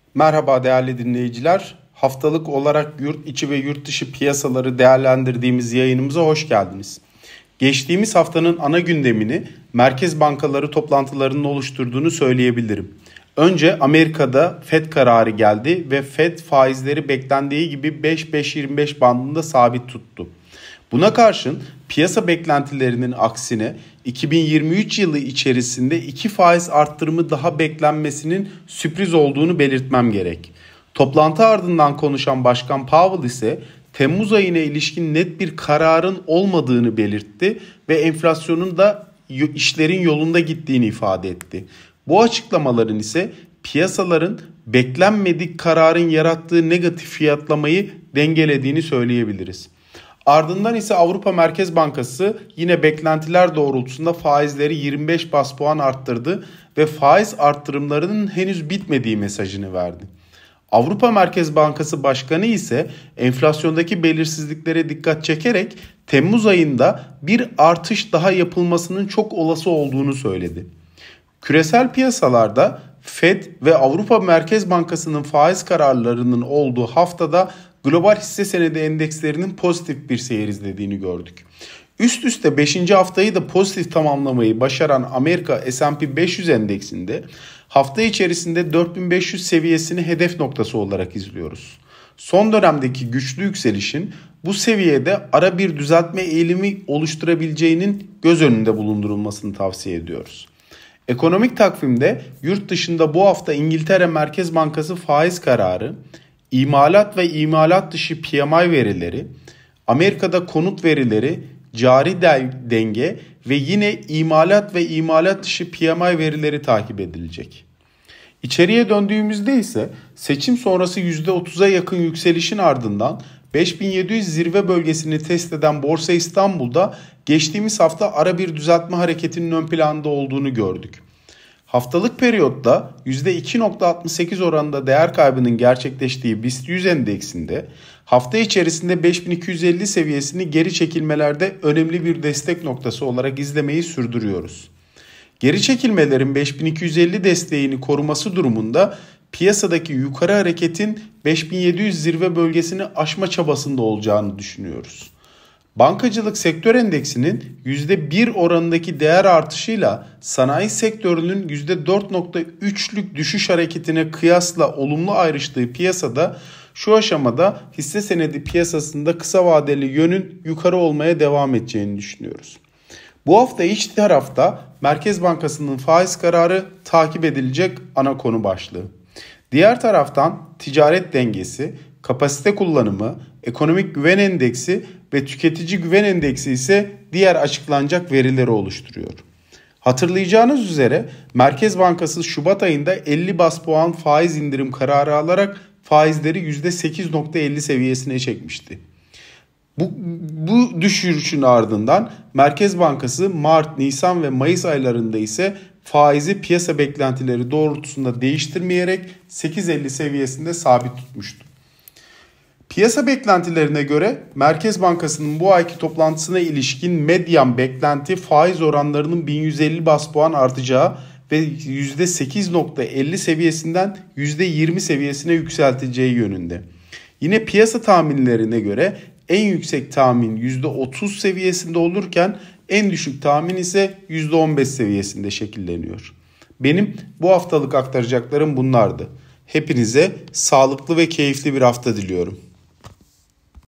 Merhaba değerli dinleyiciler. Haftalık olarak yurt içi ve yurt dışı piyasaları değerlendirdiğimiz yayınımıza hoş geldiniz. Geçtiğimiz haftanın ana gündemini merkez bankaları toplantılarının oluşturduğunu söyleyebilirim. Önce Amerika'da Fed kararı geldi ve Fed faizleri beklendiği gibi 5-5.25 bandında sabit tuttu. Buna karşın piyasa beklentilerinin aksine 2023 yılı içerisinde 2 faiz arttırımı daha beklenmesinin sürpriz olduğunu belirtmem gerek. Toplantı ardından konuşan Başkan Powell ise Temmuz ayına ilişkin net bir kararın olmadığını belirtti ve enflasyonun da işlerin yolunda gittiğini ifade etti. Bu açıklamaların ise piyasaların beklenmedik kararın yarattığı negatif fiyatlamayı dengelediğini söyleyebiliriz. Ardından ise Avrupa Merkez Bankası yine beklentiler doğrultusunda faizleri 25 bas puan arttırdı ve faiz arttırımlarının henüz bitmediği mesajını verdi. Avrupa Merkez Bankası Başkanı ise enflasyondaki belirsizliklere dikkat çekerek Temmuz ayında bir artış daha yapılmasının çok olası olduğunu söyledi. Küresel piyasalarda Fed ve Avrupa Merkez Bankası'nın faiz kararlarının olduğu haftada global hisse senedi endekslerinin pozitif bir seyir izlediğini gördük. Üst üste 5. haftayı da pozitif tamamlamayı başaran Amerika S&P 500 endeksinde hafta içerisinde 4500 seviyesini hedef noktası olarak izliyoruz. Son dönemdeki güçlü yükselişin bu seviyede ara bir düzeltme eğilimi oluşturabileceğinin göz önünde bulundurulmasını tavsiye ediyoruz. Ekonomik takvimde yurt dışında bu hafta İngiltere Merkez Bankası faiz kararı, İmalat ve imalat dışı PMI verileri, Amerika'da konut verileri, cari denge ve yine imalat ve imalat dışı PMI verileri takip edilecek. İçeriye döndüğümüzde ise seçim sonrası %30'a yakın yükselişin ardından 5700 zirve bölgesini test eden Borsa İstanbul'da geçtiğimiz hafta ara bir düzeltme hareketinin ön planda olduğunu gördük. Haftalık periyotta %2.68 oranında değer kaybının gerçekleştiği BIST 100 endeksinde hafta içerisinde 5250 seviyesini geri çekilmelerde önemli bir destek noktası olarak izlemeyi sürdürüyoruz. Geri çekilmelerin 5250 desteğini koruması durumunda piyasadaki yukarı hareketin 5700 zirve bölgesini aşma çabasında olacağını düşünüyoruz. Bankacılık sektör endeksinin %1 oranındaki değer artışıyla sanayi sektörünün %4.3'lük düşüş hareketine kıyasla olumlu ayrıştığı piyasada şu aşamada hisse senedi piyasasında kısa vadeli yönün yukarı olmaya devam edeceğini düşünüyoruz. Bu hafta iç tarafta Merkez Bankası'nın faiz kararı takip edilecek ana konu başlığı. Diğer taraftan ticaret dengesi, kapasite kullanımı, ekonomik güven endeksi ve tüketici güven endeksi ise diğer açıklanacak verileri oluşturuyor. Hatırlayacağınız üzere Merkez Bankası Şubat ayında 50 bas puan faiz indirim kararı alarak faizleri %8.50 seviyesine çekmişti. Bu düşüşün ardından Merkez Bankası Mart, Nisan ve Mayıs aylarında ise faizi piyasa beklentileri doğrultusunda değiştirmeyerek 8.50 seviyesinde sabit tutmuştu. Piyasa beklentilerine göre Merkez Bankası'nın bu ayki toplantısına ilişkin medyan beklenti faiz oranlarının 1150 bas puan artacağı ve %8.50 seviyesinden %20 seviyesine yükselteceği yönünde. Yine piyasa tahminlerine göre en yüksek tahmin %30 seviyesinde olurken en düşük tahmin ise %15 seviyesinde şekilleniyor. Benim bu haftalık aktaracaklarım bunlardı. Hepinize sağlıklı ve keyifli bir hafta diliyorum.